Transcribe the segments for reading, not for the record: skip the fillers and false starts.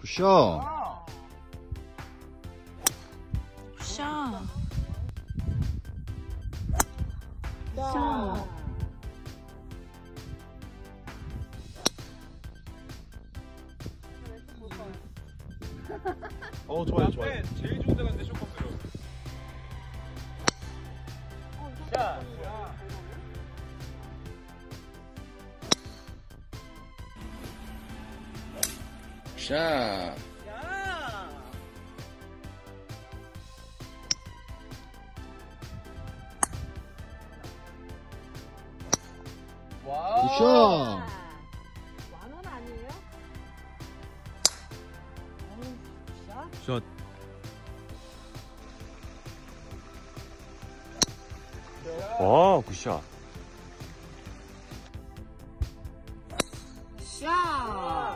굿샷. 굿샷. 샷. 좋아요, 좋아요. 제일 좋은 데가 있는데 쇼커스로. 샷. 샷. 와. 굿샷. 만원 아니에요? 샷. 와, 굿샷. 샷.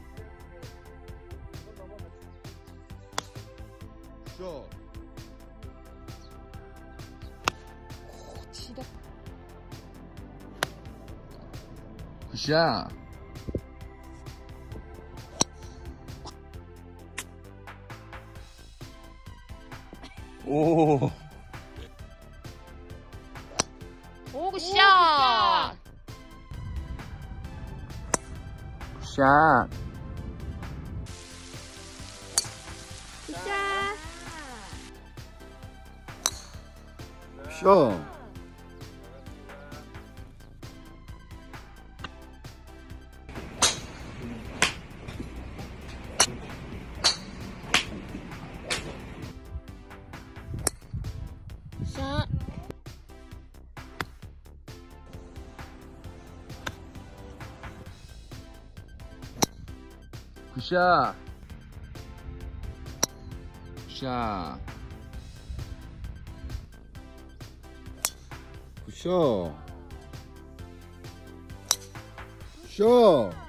굿샷. 지대. 굿샷. 오. 오, 굿샷. 굿샷. 샷. 굿샷. 샷. 굿샷. 굿샷. 굿샷. 굿샷.